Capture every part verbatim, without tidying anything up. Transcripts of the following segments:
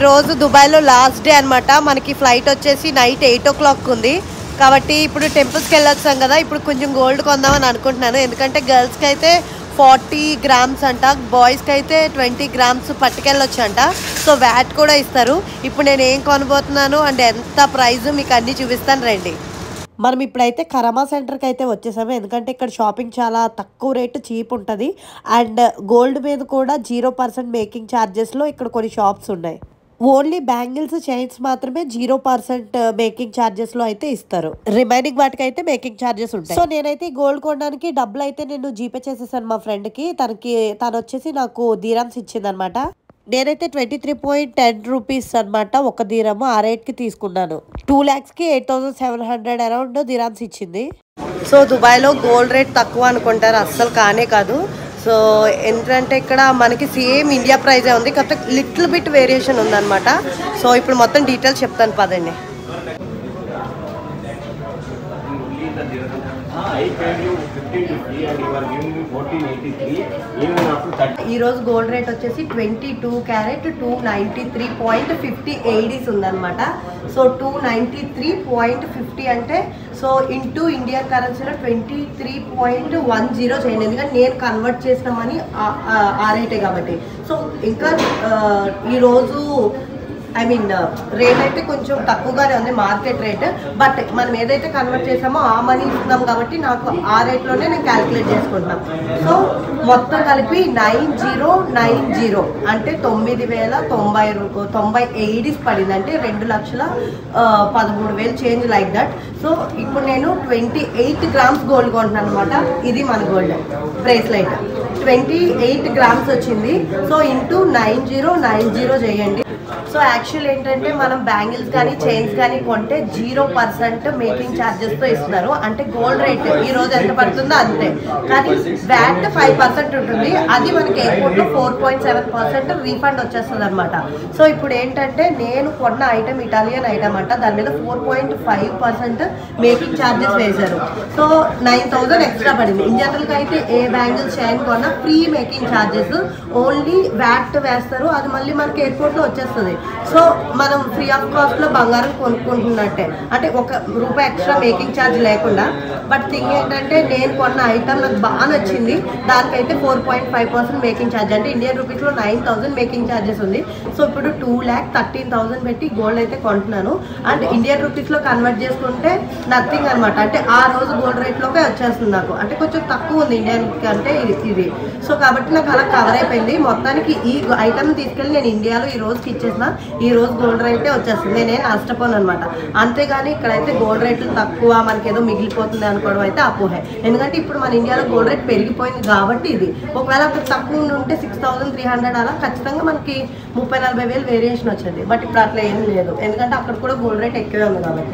రోజు దుబాయ్లో last day అనమాట. మనకి ఫ్లైట్ వచ్చేసి నైట్ ఎయిట్ ఓ క్లాక్ ఉంది కాబట్టి ఇప్పుడు టెంపుల్స్కి వెళ్ళొచ్చాం కదా. ఇప్పుడు కొంచెం గోల్డ్ కొందామని అనుకుంటున్నాను. ఎందుకంటే గర్ల్స్కి అయితే ఫార్టీ గ్రామ్స్ అంట, బాయ్స్కి అయితే ట్వంటీ గ్రామ్స్ పట్టుకెళ్ళొచ్చు అంట. సో వ్యాట్ కూడా ఇస్తారు. ఇప్పుడు నేను ఏం కొనబోతున్నాను అండ్ ఎంత ప్రైస్ మీకు అన్నీ చూపిస్తాను రండి. మనం ఇప్పుడైతే కరామా సెంటర్కి అయితే వచ్చేసాము. ఎందుకంటే ఇక్కడ షాపింగ్ చాలా తక్కువ రేటు చీప్ ఉంటుంది. అండ్ గోల్డ్ మీద కూడా జీరో పర్సెంట్ మేకింగ్ ఛార్జెస్లో ఇక్కడ కొన్ని షాప్స్ ఉన్నాయి. ఓన్లీ బ్యాంగిల్స్ చైన్స్ మాత్రమే జీరో పర్సెంట్ మేకింగ్ ఛార్జెస్లో అయితే ఇస్తారు. రిమైనింగ్ వాటికి అయితే మేకింగ్ ఛార్జెస్ ఉంటాయి. సో నేనైతే గోల్డ్ కొనడానికి డబ్బులు అయితే నేను జీపే చేసేసాను మా ఫ్రెండ్కి. తనకి తను వచ్చేసి నాకు దీరామ్స్ ఇచ్చిందనమాట. నేనైతే twenty three point ten rupees అనమాట ఒక దీరము. ఆ రేట్కి తీసుకున్నాను. టూ ల్యాక్స్కి eight thousand seven hundred around dirhams ఇచ్చింది. సో దుబాయ్లో గోల్డ్ రేట్ తక్కువ అనుకుంటారు, అస్సలు కానే కాదు. సో ఏంటంటే ఇక్కడ మనకి సేమ్ ఇండియా ప్రైజే ఉంది, కాకపోతే లిటిల్ బిట్ వేరియేషన్ ఉందన్నమాట. సో ఇప్పుడు మొత్తం డీటెయిల్స్ చెప్తాను పదండి. ఈ రోజు గోల్డ్ రేట్ వచ్చేసి twenty two carat two ninety three point fifty AEDs ఉందన్నమాట. So two ninety three point fifty అంటే సో ఇంటూ ఇండియన్ కరెన్సీలో twenty three point one zero చేయండి. ఎందుకంటే నేను కన్వర్ట్ చేసినామని ఆ రేటే కాబట్టి. సో ఇంకా ఈరోజు ఐ మీన్ రేట్ అయితే కొంచెం తక్కువగానే ఉంది మార్కెట్ రేట్. బట్ మనం ఏదైతే కన్వర్ట్ చేసామో ఆ మనీ ఇస్తున్నాం కాబట్టి నాకు ఆ రేట్లోనే నేను క్యాలిక్యులేట్ చేసుకుంటున్నాను. సో మొత్తం కలిపి నైన్ జీరో నైన్ జీరో అంటే తొమ్మిది వేల తొంభై రూ తొంభై ఎయిడీస్ పడింది. అంటే రెండు లక్షల పదమూడు వేలు చేంజ్ లైక్ దట్. సో ఇప్పుడు నేను ట్వంటీ ఎయిట్ గ్రామ్స్ గోల్డ్ కొంటున్నాను అనమాట. ఇది మన gold bracelet twenty eight grams వచ్చింది. So into nine zero nine zero చేయండి. సో యాక్చువల్ ఏంటంటే మనం బ్యాంగిల్స్ కానీ చైన్స్ కానీ కొంటే జీరో పర్సెంట్ మేకింగ్ ఛార్జెస్తో ఇస్తున్నారు. అంటే గోల్డ్ రేట్ ఈ రోజు ఎంత పడుతుందో అంతే, కానీ వ్యాట్ ఫైవ్ పర్సెంట్ ఉంటుంది. అది మనకి ఎయిర్పోర్ట్లో four point seven percent refund వచ్చేస్తుంది అనమాట. సో ఇప్పుడు ఏంటంటే నేను కొన్న ఐటమ్ ఇటాలియన్ ఐటమ్ అంట, దాని మీద four point five percent making charges వేశారు. సో నైన్ థౌసండ్ ఎక్స్ట్రా పడింది. ఇన్ జనరల్గా అయితే ఏ బ్యాంగిల్స్ చైన్ కొన్నా free making charges, only VAT వేస్తారు. అది మళ్ళీ మనకి ఎయిర్పోర్ట్లో వచ్చేస్తుంది. సో మనం ఫ్రీ ఆఫ్ కాస్ట్లో బంగారం కొనుక్కుంటున్నట్టే, అంటే ఒక రూపాయి ఎక్స్ట్రా మేకింగ్ ఛార్జ్ లేకుండా. బట్ థింగ్ ఏంటంటే నేను కొన్న ఐటమ్ నాకు బాగా నచ్చింది. దానికైతే four point five percent making charge, అంటే ఇండియన్ రూపీస్లో నైన్ థౌసండ్ మేకింగ్ ఛార్జెస్ ఉంది. సో ఇప్పుడు టూ ల్యాక్ థర్టీన్ థౌసండ్ పెట్టి గోల్డ్ అయితే కొంటున్నాను. అండ్ ఇండియన్ రూపీస్లో కన్వర్ట్ చేసుకుంటే నథింగ్ అనమాట. అంటే ఆ రోజు గోల్డ్ రేట్లోకే వచ్చేస్తుంది నాకు. అంటే కొంచెం తక్కువ ఉంది ఇండియన్ అంటే ఇది. సో కాబట్టి నాకు అలా కవర్ అయిపోయింది. మొత్తానికి ఈ ఐటమ్ తీసుకెళ్ళి నేను ఇండియాలో ఈ రోజుకి ఇచ్చేసిన ఈ రోజు గోల్డ్ రేటే వచ్చేస్తుంది. నేనేం నష్టపోను అనమాట. అంతేగాని ఇక్కడైతే గోల్డ్ రేట్లు తక్కువ మనకి ఏదో మిగిలిపోతుంది అనుకోవడం అయితే అపోహే. ఎందుకంటే ఇప్పుడు మన ఇండియాలో గోల్డ్ రేట్ పెరిగిపోయింది కాబట్టి ఇది. ఒకవేళ అక్కడ తక్కువ ఉంటే సిక్స్ థౌసండ్ త్రీ హండ్రెడ్ అలా ఖచ్చితంగా మనకి ముప్పై నలభై వేలు వేరియేషన్ వచ్చేది. బట్ ఇప్పుడు అట్లా ఏం లేదు, ఎందుకంటే అక్కడ కూడా గోల్డ్ రేట్ ఎక్కువే ఉంది కాబట్టి.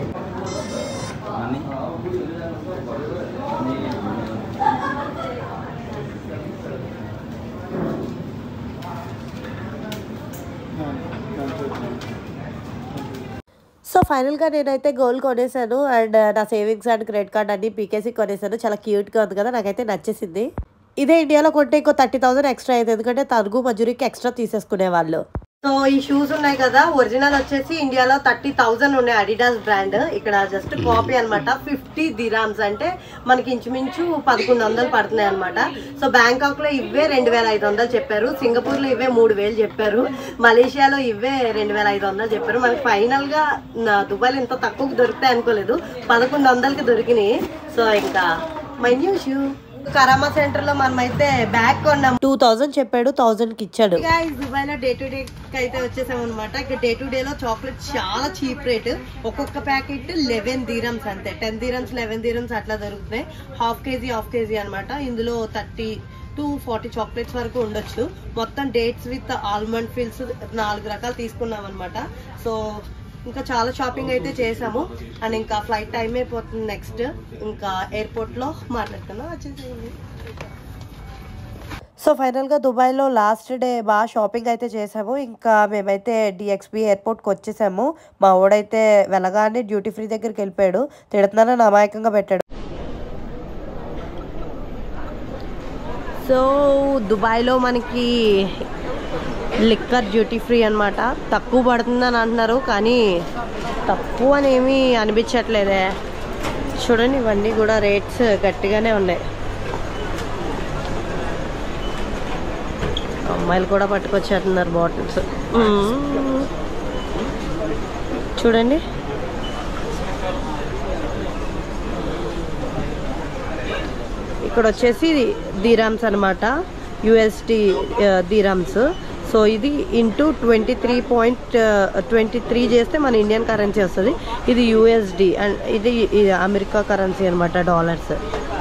సో ఫైనల్గా నేనైతే గోల్డ్ కొనేసాను. అండ్ నా సేవింగ్స్ అండ్ క్రెడిట్ కార్డ్ అన్ని పీకేసీ కొనేసాను. చాలా క్యూట్గా ఉంది కదా, నాకైతే నచ్చేసింది. ఇదే ఇండియాలో కొంటే ఇంకో థర్టీ థౌసండ్ ఎక్స్ట్రా అయింది, ఎందుకంటే తరుగు మజూరికి ఎక్స్ట్రా తీసేసుకునే వాళ్ళు. సో ఈ షూస్ ఉన్నాయి కదా, ఒరిజినల్ వచ్చేసి ఇండియాలో థర్టీ థౌసండ్ ఉన్నాయి, అడిడాస్ బ్రాండ్. ఇక్కడ జస్ట్ కాపీ అనమాట. ఫిఫ్టీ దిరామ్స్ అంటే మనకి ఇంచుమించు పదకొండు వందలు పడుతున్నాయి అనమాట. సో బ్యాంకాక్ లో ఇవే రెండు వేల ఐదు వందలు చెప్పారు, సింగపూర్ లో ఇవే మూడు వేలు చెప్పారు, మలేషియాలో ఇవే రెండు వేల ఐదు వందలు చెప్పారు. మనకి ఫైనల్ గా దుబాయ్లో ఇంత తక్కువకి దొరుకుతాయి అనుకోలేదు, పదకొండు వందలకి దొరికినాయి. సో ఇంకా my new shoe. Karama centre లో మనం అయితే బ్యాగ్ కొన్నాం. టూ థౌసండ్ చెప్పాడు, థౌసండ్ కి ఇచ్చాడు. దుబాయ్ లో డే టు డే అయితే వచ్చేసాం అనమాట. ఇక్కడ డే టు డే లో చాక్లెట్ చాలా చీప్ రేట్. ఒక్కొక్క ప్యాకెట్ లెవెన్ దీరమ్స్ అంతే, టెన్ దీరమ్స్ లెవెన్ దీరమ్స్ అట్లా దొరుకుతున్నాయి. హాఫ్ కేజీ హాఫ్ కేజీ అనమాట. ఇందులో థర్టీ టు ఫార్టీ చాక్లెట్స్ వరకు ఉండొచ్చు. మొత్తం డేట్స్ విత్ ఆల్మండ్ ఫిల్స్ నాలుగు రకాలు తీసుకున్నాం అనమాట. సో ఇంకా చాలా షాపింగ్ అయితే చేసాము. అండ్ ఇంకా ఫ్లైట్ టైం అయిపోతుంది నెక్స్ట్, ఇంకా ఎయిర్పోర్ట్ లో మాట్లాడుతున్నా వచ్చేసేయండి. సో ఫైనల్గా దుబాయ్లో లాస్ట్ డే బాగా షాపింగ్ అయితే చేసాము. ఇంకా మేమైతే డిఎక్స్బి ఎయిర్పోర్ట్కి వచ్చేసాము. మా వాడైతే వెళ్ళగానే డ్యూటీ ఫ్రీ దగ్గరికి వెళ్ళిపోయాడు. తిడుతున్నానని అమాయకంగా పెట్టాడు. సో దుబాయ్లో మనకి లిక్కర్ డ్యూటీ ఫ్రీ అనమాట. తక్కువ పడుతుందని అంటున్నారు కానీ తక్కువ అని ఏమీ అనిపించట్లేదే. చూడండి ఇవన్నీ కూడా రేట్స్ గట్టిగానే ఉన్నాయి. అమ్మాయిలు కూడా పట్టుకొచ్చేస్తున్నారు బాటిల్స్. చూడండి ఇక్కడ వచ్చేసి దీరామ్స్ అనమాట, యుఎస్డి దీరామ్స్. సో ఇది into twenty three point twenty three చేస్తే మన ఇండియన్ కరెన్సీ వస్తుంది. ఇది యుఎస్డి అండ్ ఇది అమెరికా కరెన్సీ అనమాట, డాలర్స్.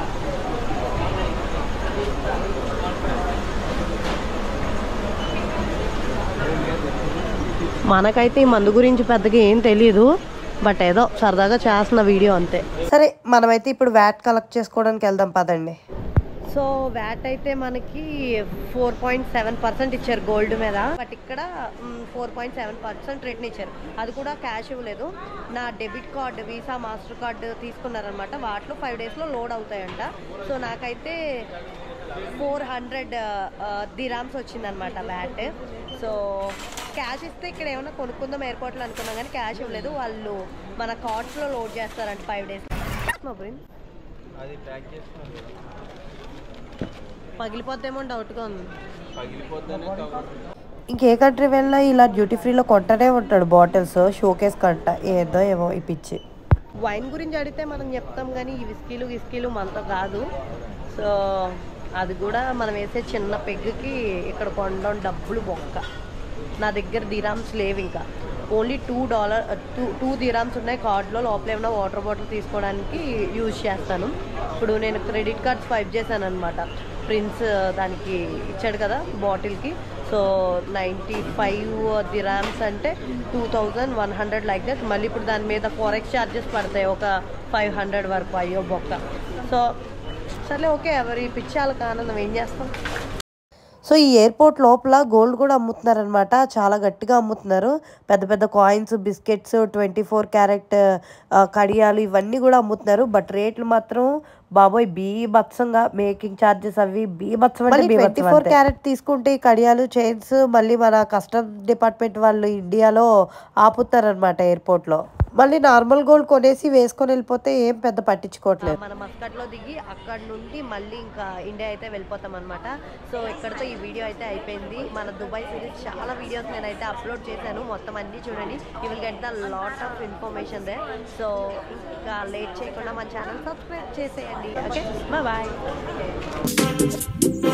మనకైతే ఈ మందు గురించి పెద్దగా ఏం తెలీదు, బట్ ఏదో సరదాగా చేస్తున్న వీడియో అంతే. సరే మనమైతే ఇప్పుడు వ్యాట్ కలెక్ట్ చేసుకోవడానికి వెళ్దాం పదండి. సో వ్యాట్ అయితే మనకి ఫోర్ పాయింట్ సెవెన్ పర్సెంట్ ఇచ్చారు గోల్డ్ మీద, బట్ ఇక్కడ ఫోర్ పాయింట్ సెవెన్ పర్సెంట్ రేట్ని ఇచ్చారు. అది కూడా క్యాష్ ఇవ్వలేదు. నా debit card, Visa, master card తీసుకున్నారనమాట. వాటిలో ఫైవ్ డేస్లో లోడ్ అవుతాయంట. సో నాకైతే ఫోర్ హండ్రెడ్ దిరామ్స్ వచ్చిందనమాట వ్యాట్. సో క్యాష్ ఇస్తే ఇక్కడ ఏమైనా కొనుక్కుందాం ఎయిర్పోర్ట్లో అనుకున్నాం కానీ క్యాష్ ఇవ్వలేదు. వాళ్ళు మన కార్డ్స్లో లోడ్ చేస్తారంట ఫైవ్ డేస్. పగిలిపోద్దేమో డౌట్గా ఉంది. ఇంకే కంట్రీ వెళ్ళినా ఇలా డ్యూటీ ఫ్రీలో కొంటనే ఉంటాడు బాటిల్స్, షోకేస్ కంట. ఏదో ఏమో ఈ పిచ్చి. వైన్ గురించి అడిగితే మనం చెప్తాం కానీ ఈ విస్కీలు విస్కీలు మనతో కాదు. సో అది కూడా మనం వేసే చిన్న పెగ్గుకి ఇక్కడ కొనడం డబ్బులు బొక్క. నా దగ్గర దిరామ్స్ లేవు, ఇంకా only two dollar two two dirhams ఉన్నాయి కార్డులో. లోపల ఏమైనా వాటర్ బాటిల్ తీసుకోవడానికి యూజ్ చేస్తాను. ఇప్పుడు నేను క్రెడిట్ కార్డ్ స్వైప్ చేశాను అనమాట. ప్రిన్స్ దానికి ఇచ్చాడు కదా బాటిల్కి. సో నైంటీ ఫైవ్ దిరామ్స్ అంటే two thousand one hundred like that. మళ్ళీ ఇప్పుడు దాని మీద ఫారెక్స్ ఛార్జెస్ పడతాయి ఒక ఫైవ్ హండ్రెడ్ వరకు. అయ్యో బొక్క. సో సర్లే ఓకే, ఎవరి పిచ్చాలకు ఆనందం, ఏం చేస్తాం. సో ఈ ఎయిర్పోర్ట్ లోపల గోల్డ్ కూడా అమ్ముతున్నారనమాట. చాలా గట్టిగా అమ్ముతున్నారు. పెద్ద పెద్ద coins, biscuits, twenty four carat కడియాలు ఇవన్నీ కూడా అమ్ముతున్నారు. బట్ రేట్లు మాత్రం బాబోయ్ బీభత్సంగా, మేకింగ్ ఛార్జెస్ అవి బీభత్సం. ట్వంటీ ఫోర్ క్యారెట్ తీసుకుంటే ఈ కడియాలు, చైన్స్ మళ్ళీ మన కస్టమ్ డిపార్ట్మెంట్ వాళ్ళు ఇండియాలో ఆపుతారనమాట ఎయిర్పోర్ట్లో. మళ్ళీ నార్మల్ గోల్డ్ కొనేసి వేసుకొని వెళ్ళిపోతే ఏం పెద్ద పట్టించుకోవట్లేదు. మన మస్కట్లో దిగి అక్కడ నుండి మళ్ళీ ఇంకా ఇండియా అయితే వెళ్ళిపోతాం అనమాట. సో ఇక్కడతో ఈ వీడియో అయితే అయిపోయింది. మన దుబాయ్ సిరీస్ చాలా వీడియోస్ నేనైతే అప్లోడ్ చేశాను. మొత్తం అన్నీ చూడండి. You will get the lot of information there. So ఇంకా లేట్ చేయకుండా మన ఛానల్ సబ్స్క్రైబ్ చేసేయండి. Okay, bye bye.